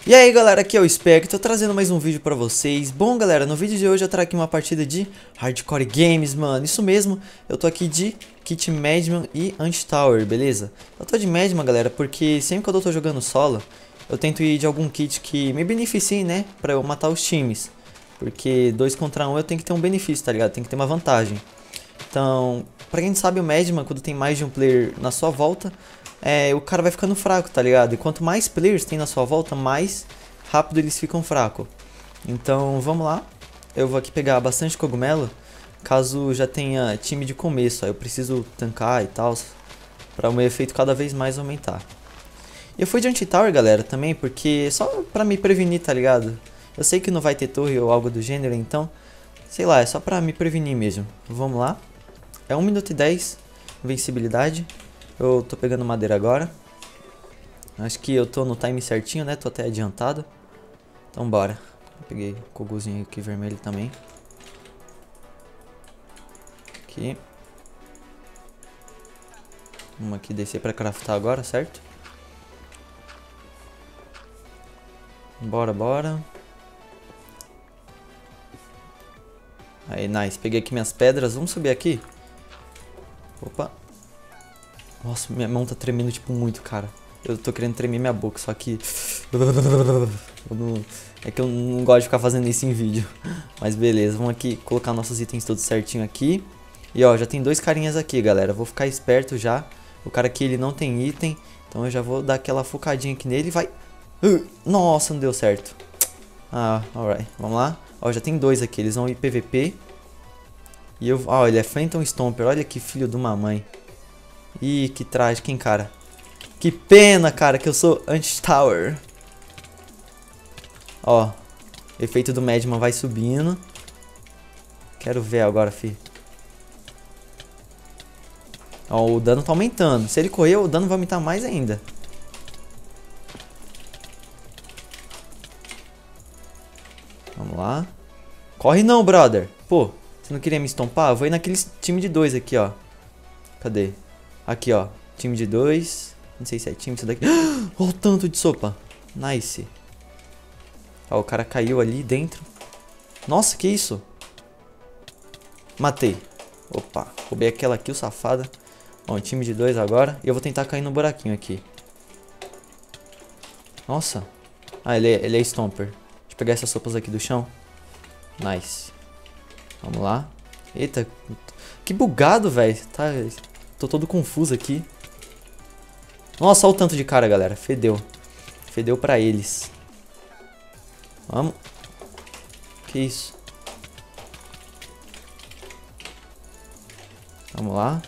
E aí galera, aqui é o Spec, tô trazendo mais um vídeo pra vocês. Bom galera, no vídeo de hoje eu trago aqui uma partida de Hardcore Games, mano. Isso mesmo, eu tô aqui de Kit Madman e Anti-Tower, beleza? Eu tô de Madman galera, porque sempre que eu tô jogando solo eu tento ir de algum kit que me beneficie, né, pra eu matar os times. Porque 2 contra 1 eu tenho que ter um benefício, tá ligado? Tem que ter uma vantagem. Então, pra quem sabe o Madman, quando tem mais de um player na sua volta, o cara vai ficando fraco, tá ligado? E quanto mais players tem na sua volta, mais rápido eles ficam fracos. Então, vamos lá. Eu vou aqui pegar bastante cogumelo, caso já tenha time de começo. Aí eu preciso tancar e tal, para o meu efeito cada vez mais aumentar. Eu fui de anti-tower, galera, também, porque só pra me prevenir, tá ligado? Eu sei que não vai ter torre ou algo do gênero, então, sei lá, é só pra me prevenir mesmo. Vamos lá. É 1 minuto e 10, invencibilidade. Eu tô pegando madeira agora. Acho que eu tô no time certinho, né? Tô até adiantado. Então bora. Eu peguei o coguzinho aqui vermelho também. Aqui. Vamos aqui descer pra craftar agora, certo? Bora, bora. Aí, nice. Peguei aqui minhas pedras. Vamos subir aqui. Opa. Nossa, minha mão tá tremendo, tipo, muito, cara. Eu tô querendo tremer minha boca, só que... É que eu não gosto de ficar fazendo isso em vídeo. Mas beleza, vamos aqui colocar nossos itens todos certinho aqui. E ó, já tem 2 carinhas aqui, galera. Vou ficar esperto já. O cara aqui, ele não tem item. Então eu já vou dar aquela focadinha aqui nele e vai... Nossa, não deu certo. Ah, alright. Vamos lá. Ó, já tem 2 aqui. Eles vão ir PVP. E eu... Ó, ele é Phantom Stomper. Olha que filho de uma mãe. Ih, que trágico, hein, cara. Que pena, cara, que eu sou anti-tower. Ó, efeito do Madman vai subindo. Quero ver agora, fi. Ó, o dano tá aumentando. Se ele correr, o dano vai aumentar mais ainda. Vamos lá. Corre não, brother. Pô, você não queria me estompar? Eu vou ir naquele time de 2 aqui, ó. Cadê? Aqui, ó. Time de 2. Não sei se é time isso daqui. Olha o tanto de sopa. Nice. Ó, o cara caiu ali dentro. Nossa, que isso? Matei. Opa, roubei aquela kill safada. Ó, um time de 2 agora. E eu vou tentar cair no buraquinho aqui. Nossa. Ah, ele é Stomper. Deixa eu pegar essas sopas aqui do chão. Nice. Vamos lá. Eita. Que bugado, velho. Tá, tô todo confuso aqui. Nossa, olha o tanto de cara, galera. Fedeu. Fedeu pra eles. Vamos. Que isso? Vamos lá.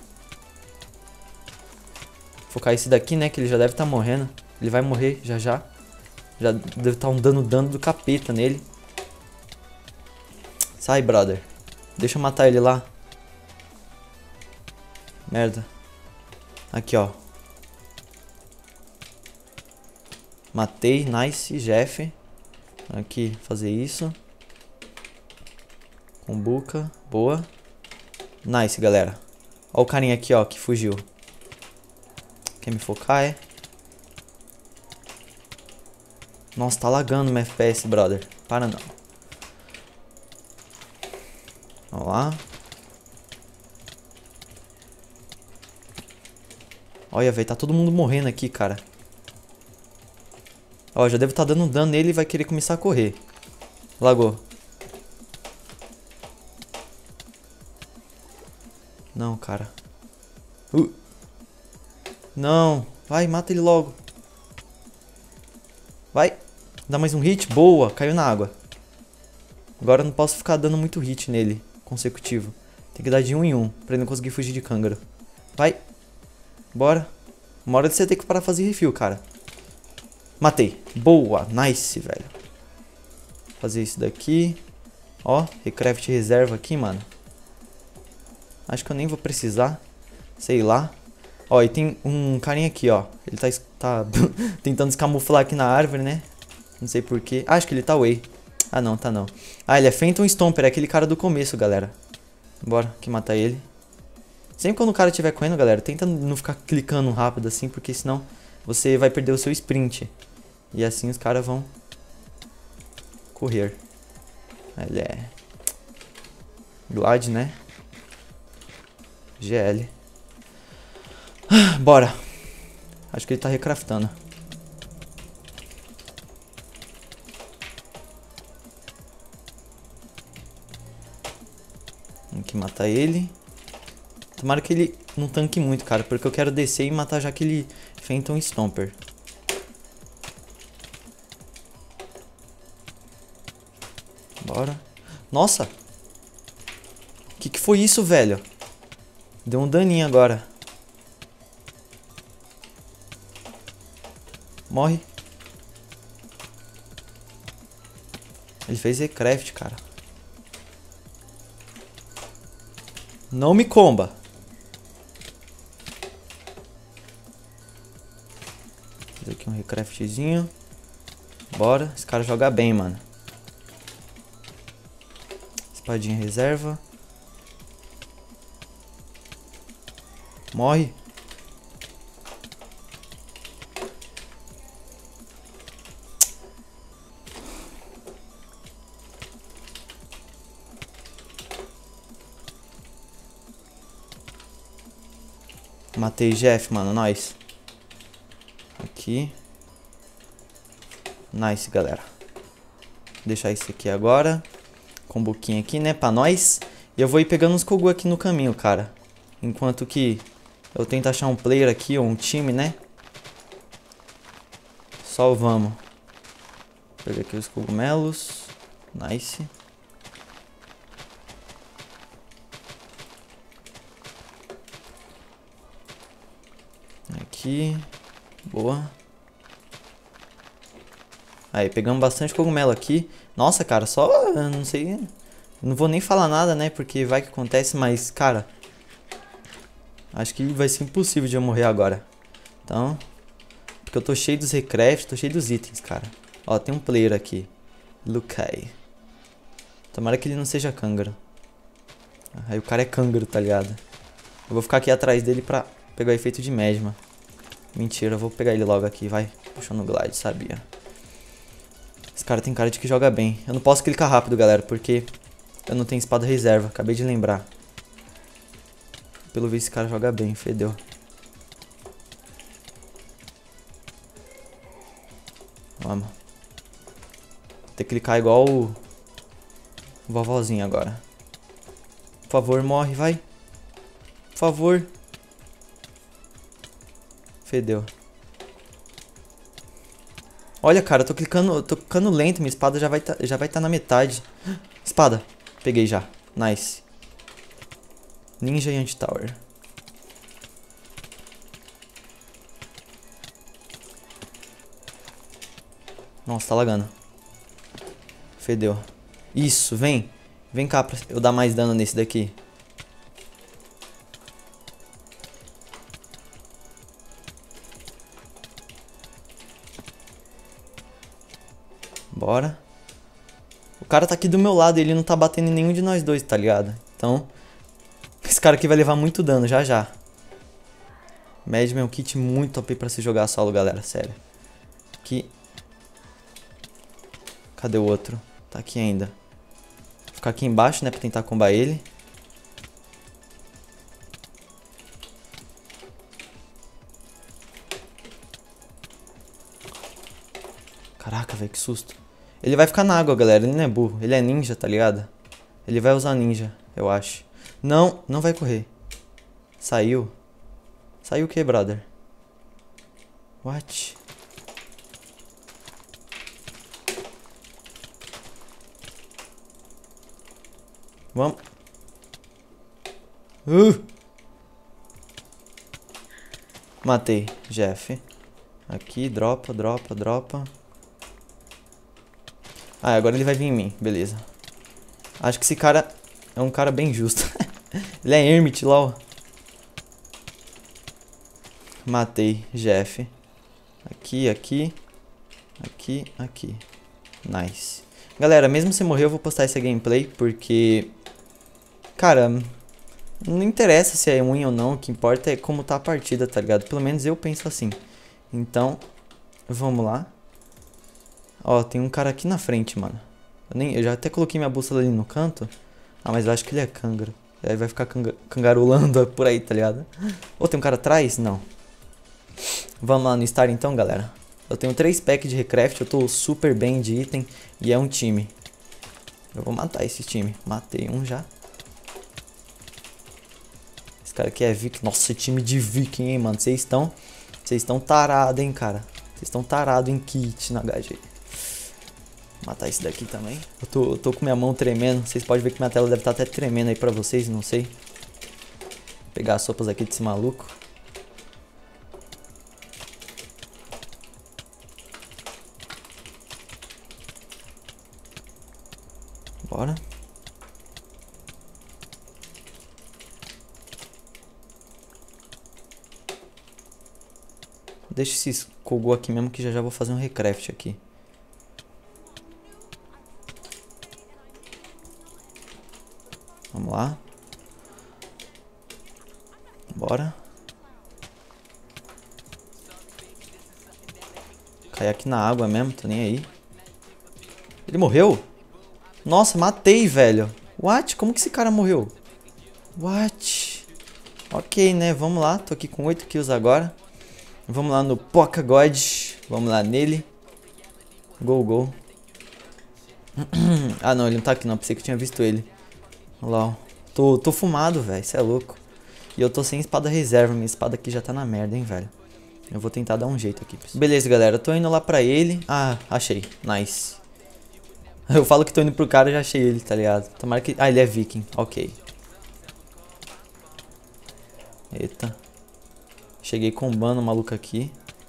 Focar esse daqui, né? Que ele já deve estar morrendo. Ele vai morrer já já. Já deve estar dando dano do capeta nele. Sai, brother. Deixa eu matar ele lá. Merda. Aqui, ó. Matei, nice, Jeff. Aqui, fazer isso. Kumbuka, boa. Nice, galera. Ó o carinha aqui, ó, que fugiu. Quer me focar, é? Nossa, tá lagando meu FPS, brother. Para não. Vamos lá. Olha, velho, tá todo mundo morrendo aqui, cara. Ó, já devo estar dando dano nele e vai querer começar a correr. Lagou. Não, cara. Não. Vai, mata ele logo. Vai. Dá mais um hit. Boa. Caiu na água. Agora eu não posso ficar dando muito hit nele. Consecutivo. Tem que dar de 1 em 1. Pra ele não conseguir fugir de cângaro. Vai. Bora. Uma hora de você ter que parar de fazer refill, cara. Matei. Boa. Nice, velho. Fazer isso daqui. Ó. Recraft reserva aqui, mano. Acho que eu nem vou precisar. Sei lá. Ó, e tem um carinha aqui, ó. Ele tá tentando se camuflar aqui na árvore, né? Não sei porquê. Ah, acho que ele tá away. Ah, não, tá não. Ah, ele é Phantom Stomper. É aquele cara do começo, galera. Bora, aqui matar ele. Sempre quando o cara estiver correndo, galera, tenta não ficar clicando rápido assim, porque senão você vai perder o seu sprint. E assim os caras vão correr. Ele é Glad, né? GL. Bora. Acho que ele tá recraftando. Tem que matar ele. Tomara que ele não tanque muito, cara, porque eu quero descer e matar já aquele Phantom Stomper. Bora. Nossa! Que foi isso, velho? Deu um daninho agora. Morre. Ele fez recraft, cara. Não me comba. Fazer aqui um recraftzinho. Bora. Esse cara joga bem, mano. Espadinha reserva. Morre. Matei Jeff, mano. Nice. Aqui. Nice, galera. Vou deixar isso aqui agora. Com um buquinho aqui, né? Pra nós. E eu vou ir pegando uns Kogu aqui no caminho, cara. Enquanto que eu tento achar um player aqui, ou um time, né? Só vamos. Pegar aqui os cogumelos. Nice. Aqui. Boa. Aí, pegamos bastante cogumelo aqui. Nossa, cara, só... Eu não sei... Não vou nem falar nada, né? Porque vai que acontece, mas, cara... Acho que vai ser impossível de eu morrer agora. Então... Porque eu tô cheio dos recraft, tô cheio dos itens, cara. Ó, tem um player aqui. Lukai. Tomara que ele não seja cângaro. Aí o cara é cângaro, tá ligado? Eu vou ficar aqui atrás dele pra pegar o efeito de Mesma. Mentira, eu vou pegar ele logo aqui, vai. Puxando o glide, sabia. Esse cara tem cara de que joga bem. Eu não posso clicar rápido, galera, porque eu não tenho espada reserva. Acabei de lembrar. Pelo visto, esse cara joga bem, fedeu. Vamos. Vou ter que clicar igual o vovozinho agora. Por favor, morre, vai. Por favor. Fedeu. Olha, cara, eu tô clicando lento, minha espada já vai tá na metade. Espada. Peguei já. Nice. Ninja e Anti-Tower. Nossa, tá lagando. Fedeu. Isso, vem. Vem cá pra eu dar mais dano nesse daqui. Bora. O cara tá aqui do meu lado e ele não tá batendo em nenhum de nós dois, tá ligado? Então, esse cara aqui vai levar muito dano já já. Madman é um kit muito top pra se jogar solo, galera, sério. Aqui. Cadê o outro? Tá aqui ainda. Vou ficar aqui embaixo, né, pra tentar combar ele. Caraca, velho, que susto. Ele vai ficar na água, galera. Ele não é burro. Ele é ninja, tá ligado? Ele vai usar ninja, eu acho. Não, não vai correr. Saiu. Saiu o que, brother? What? Vamos. Matei, Jeff. Aqui, dropa. Ah, agora ele vai vir em mim, beleza. Acho que esse cara é um cara bem justo. Ele é Hermit, lol. Matei, Jeff. Aqui. Nice. Galera, mesmo se morrer eu vou postar essa gameplay, porque... Cara, não interessa se é ruim ou não, o que importa é como tá a partida, tá ligado? Pelo menos eu penso assim. Então, vamos lá. Ó, tem um cara aqui na frente, mano. Eu já até coloquei minha bússola ali no canto. Ah, mas eu acho que ele é cângaro. Aí vai ficar cangarolando por aí, tá ligado? Ou tem um cara atrás? Não. Vamos lá no Star então, galera. Eu tenho 3 packs de recraft, eu tô super bem de item. E é um time. Eu vou matar esse time. Matei um já. Esse cara aqui é viking. Nossa, time de viking, hein, mano. Vocês estão tarados, hein, cara. Vocês estão tarados em kit na HG. Matar esse daqui também. Eu tô com minha mão tremendo. Vocês podem ver que minha tela deve estar até tremendo aí pra vocês, não sei. Vou pegar as sopas aqui desse maluco. Bora. Deixa esses Kogu aqui mesmo que já vou fazer um recraft aqui. Vamos lá. Bora. Cair aqui na água mesmo, tô nem aí. Ele morreu? Nossa, matei, velho. What? Como que esse cara morreu? What? Ok, né? Vamos lá. Tô aqui com 8 kills agora. Vamos lá no Poca God. Vamos lá nele. Go. Ah, não. Ele não tá aqui não. Pensei que eu tinha visto ele. Olha lá, ó. Tô fumado, velho. Isso é louco. E eu tô sem espada reserva. Minha espada aqui já tá na merda, hein, velho. Eu vou tentar dar um jeito aqui. Beleza, galera. Eu tô indo lá pra ele. Ah, achei. Nice. Eu falo que tô indo pro cara e já achei ele, tá ligado? Tomara que... Ah, ele é viking. Ok. Eita. Cheguei combando o maluco aqui.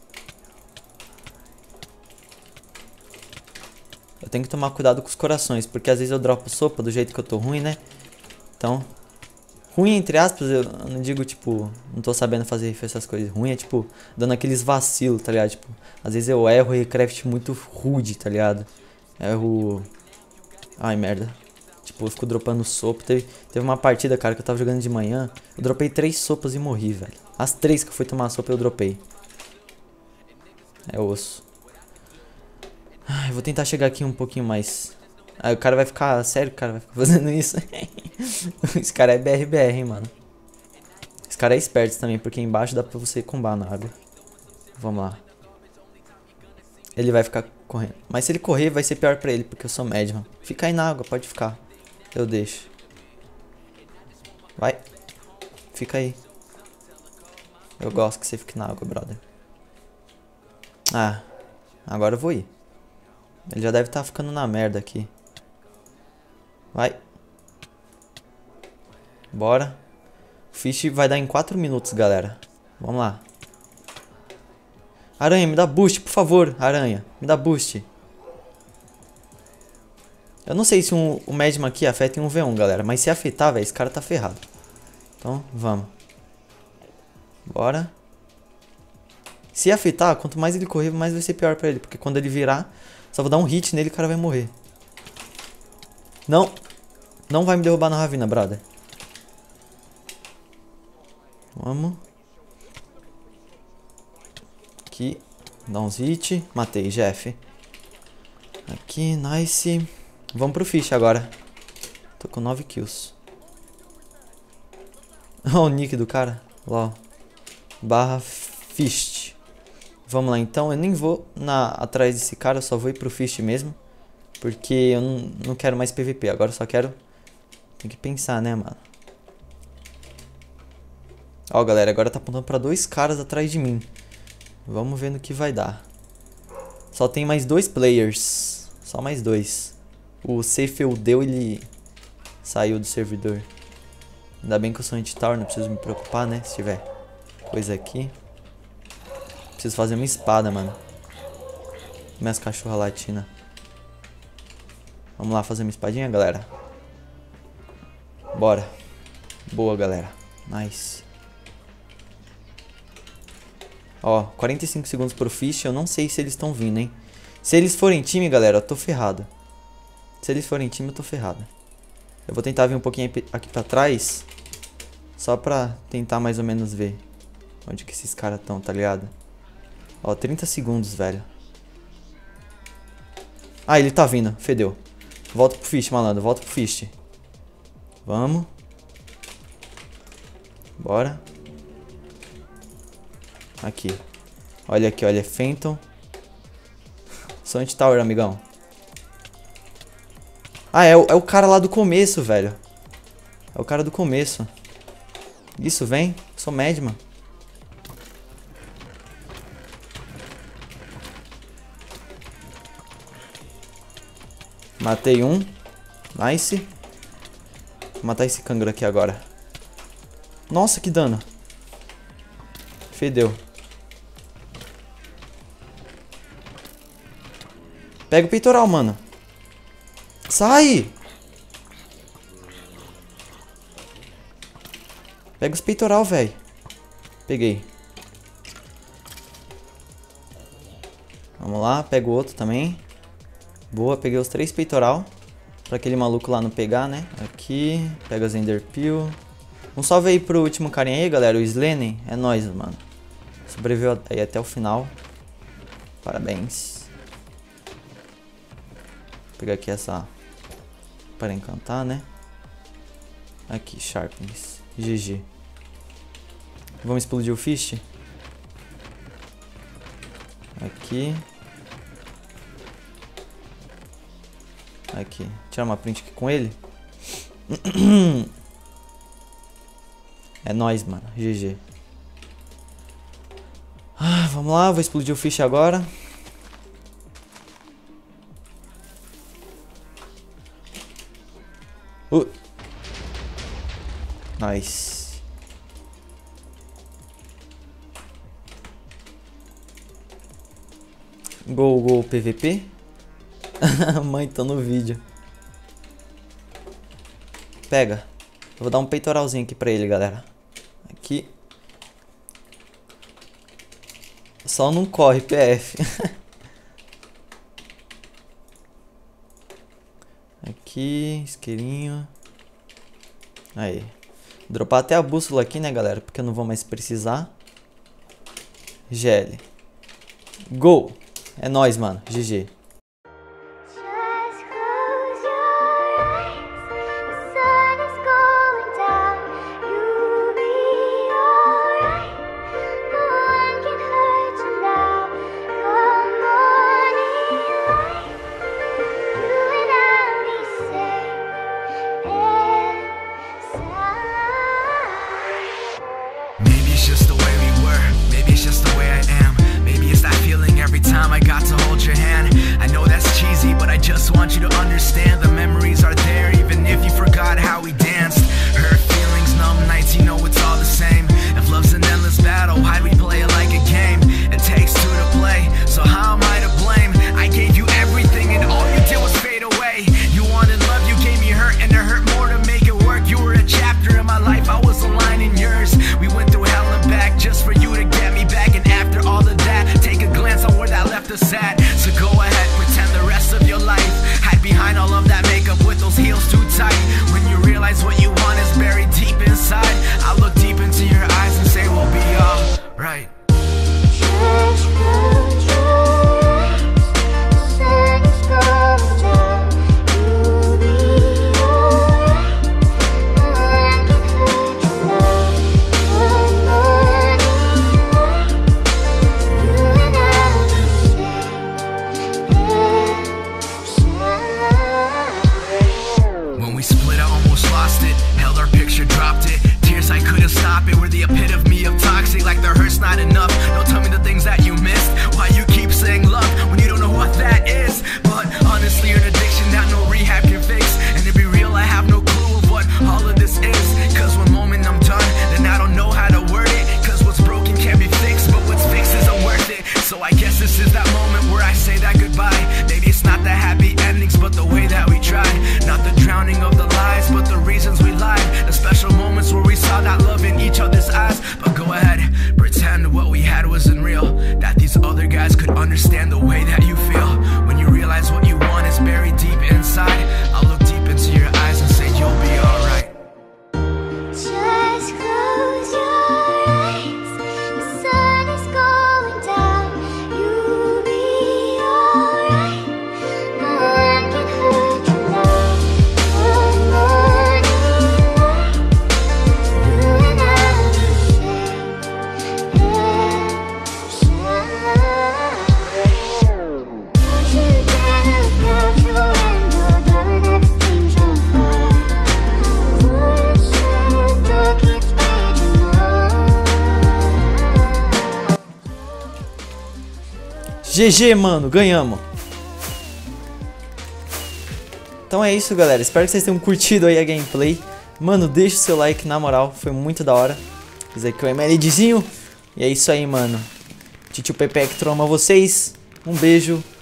Eu tenho que tomar cuidado com os corações, porque às vezes eu dropo sopa do jeito que eu tô ruim, né? Então... Ruim, entre aspas, eu não digo, tipo... Não tô sabendo fazer essas coisas. Ruim é, tipo, dando aqueles vacilos, tá ligado? Tipo, às vezes eu erro e craft muito rude, tá ligado? Erro... Ai, merda. Tipo, eu fico dropando sopa. Teve uma partida, cara, que eu tava jogando de manhã. Eu dropei 3 sopas e morri, velho. As 3 que eu fui tomar sopa eu dropei. É osso. Ai, eu vou tentar chegar aqui um pouquinho mais. Aí o cara vai ficar... Sério, o cara vai ficar fazendo isso? Esse cara é BRBR, hein, mano. Esse cara é esperto também, porque embaixo dá pra você combar na água. Vamos lá. Ele vai ficar correndo. Mas se ele correr, vai ser pior pra ele, porque eu sou médium. Fica aí na água, pode ficar. Eu deixo. Vai. Fica aí. Eu gosto que você fique na água, brother. Ah. Agora eu vou ir. Ele já deve estar ficando na merda aqui. Vai. Bora. O fish vai dar em 4 minutos, galera. Vamos lá. Aranha, me dá boost, por favor. Aranha, me dá boost. Eu não sei se o Medium aqui afeta em um V1, galera. Mas se afetar, velho, esse cara tá ferrado. Então, vamos. Bora. Se afetar, quanto mais ele correr, mais vai ser pior pra ele. Porque quando ele virar, só vou dar um hit nele e o cara vai morrer. Não. Não vai me derrubar na ravina, brother. Vamos. Aqui. Dá uns hits. Matei, Jeff. Aqui, nice. Vamos pro fish agora. Tô com 9 kills. Olha o nick do cara. Lá, ó. /fist. Vamos lá então. Eu nem vou atrás desse cara. Eu só vou ir pro fish mesmo. Porque eu não quero mais PVP. Agora eu só quero... Tem que pensar, né, mano? Ó, galera. Agora tá apontando pra 2 caras atrás de mim. Vamos ver no que vai dar. Só tem mais 2 players. Só mais 2. O Seyfeudeu, ele saiu do servidor. Ainda bem que eu sou anti-tower, não preciso me preocupar, né? Se tiver coisa aqui. Preciso fazer uma espada, mano. Minhas cachorras latinas. Vamos lá fazer uma espadinha, galera. Bora. Boa, galera. Nice. Ó, 45 segundos pro fish. Eu não sei se eles estão vindo, hein. Se eles forem time, galera, eu tô ferrado. Se eles forem time, eu tô ferrado. Eu vou tentar vir um pouquinho aqui pra trás. Só pra tentar mais ou menos ver onde que esses caras estão, tá ligado? Ó, 30 segundos, velho. Ah, ele tá vindo. Fedeu. Volta pro Fist, malandro. Volta pro Fist. Vamos. Bora. Aqui. Olha aqui, olha. Phantom. Summit Tower, amigão. Ah, é o cara lá do começo, velho. É o cara do começo. Isso, vem. Sou Madman. Matei um. Nice. Vou matar esse canguru aqui agora. Nossa, que dano. Fedeu. Pega o peitoral, mano. Sai! Pega os peitoral, velho. Peguei. Vamos lá, pega o outro também. Boa, peguei os 3 peitoral. Pra aquele maluco lá não pegar, né? Aqui, pega as Enderpeel. Um salve aí pro último carinha aí, galera. O Slenen. É nóis, mano. Sobreviveu aí até o final. Parabéns. Vou pegar aqui essa para encantar, né? Aqui, Sharpness. GG. Vamos explodir o Fish. Aqui. Aqui. Tirar uma print aqui com ele. É nóis, mano. GG. Ah, vamos lá. Vou explodir o Fish agora. Nice. Gol PVP. Mãe, tô no vídeo. Pega. Eu vou dar um peitoralzinho aqui pra ele, galera. Aqui. Só não corre, PF. Aqui, isqueirinho. Aí. Dropar até a bússola aqui, né, galera? Porque eu não vou mais precisar. GL. Gol. É nóis, mano. GG. Just the way we were, maybe it's just the way I am. Maybe it's that feeling every time I got to hold your hand. I know that's cheesy, but I just want you to understand. The memories are there, even if you forgot how we danced. Hurt feelings, numb nights, you know it's all the same. If love's an endless battle, why'd we play it like a game? It takes 2 to play, so how am I to blame? I gave you everything and all you did was fade away. You wanted love, you gave me hurt, and it hurt more to make it work. You were a chapter in my life, I was a line in yours. We went through hell and back just for you to get me back. And after all of that, take a glance on where that left us at. So go ahead, pretend the rest of your life. Hide behind all of that makeup with those heels too tight. When you realize what you want is buried deep inside, I look deep into your eyes and say we'll be alright. Like the hurt's not enough. Don't tell me the things that you missed. Why you keep saying love when you don't know what that is? But honestly, you're an addiction that no rehab can fix. And to be real, I have no clue of what all of this is. Cause one moment I'm done, then I don't know how to word it. Cause what's broken can't be fixed, but what's fixed isn't worth it. So I guess this is that moment where I say that goodbye. Maybe it's not the happy endings, but the way that we tried. Not the drowning of the lies, but the reasons we lied. The special moments where we saw that love in each other's eyes. But go ahead, pretend what we had was GG, mano, ganhamos. Então é isso, galera. Espero que vocês tenham curtido aí a gameplay. Mano, deixa o seu like, na moral. Foi muito da hora. Fiz aqui o MLDzinho. E é isso aí, mano. Titio Pepe que troma vocês. Um beijo.